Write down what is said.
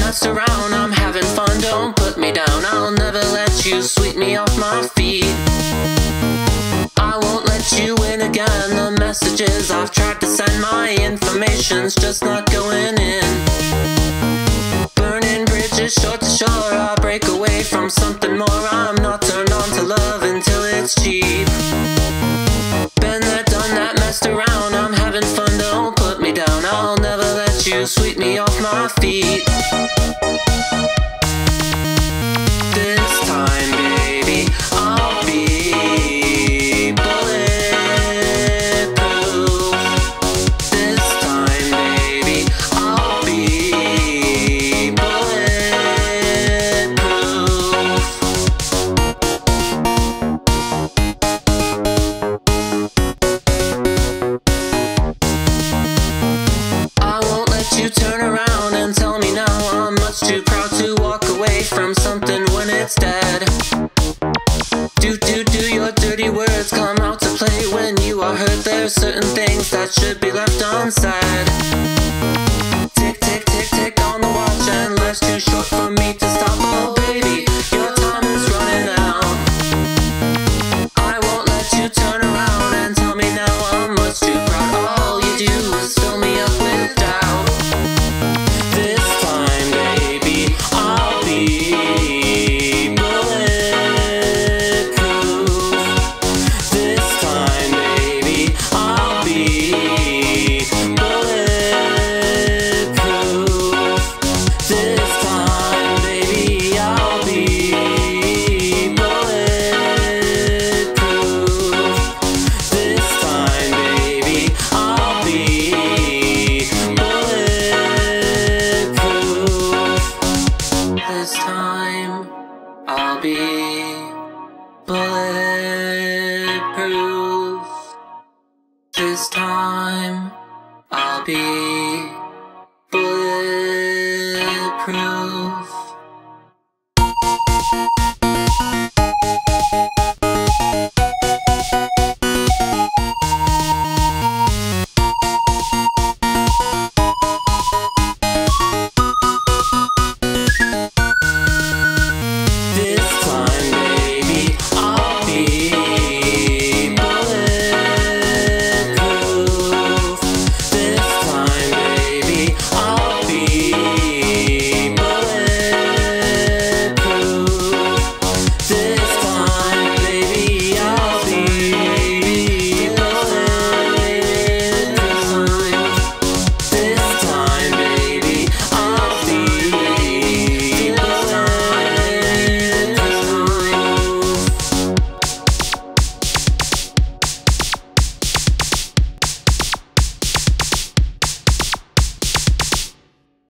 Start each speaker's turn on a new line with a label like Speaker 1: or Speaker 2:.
Speaker 1: mess around, I'm having fun, don't put me down. I'll never let you sweep me off my feet. I won't let you in again. The messages I've tried to send, my information's just not going in. Burning bridges shore to shore, I'll break away from something more. I'm not turned on to love until it's cheap. Been there, done that, messed around, I'm having fun, don't put me down. I'll never let you sweep me off my feet. This time, baby, I'll be bulletproof. This time, baby, I'll be bulletproof. I won't let you turn around and tell me now I'm much too proud to walk away from something when it's dead. Do your dirty words come out to play when you are hurt? There's certain things that should be left unsaid.